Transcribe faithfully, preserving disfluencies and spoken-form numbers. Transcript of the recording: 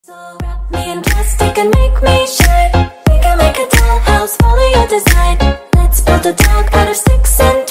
So wrap me in plastic and make me shine. We can make a dollhouse, follow your design. Let's build a dog out of sticks and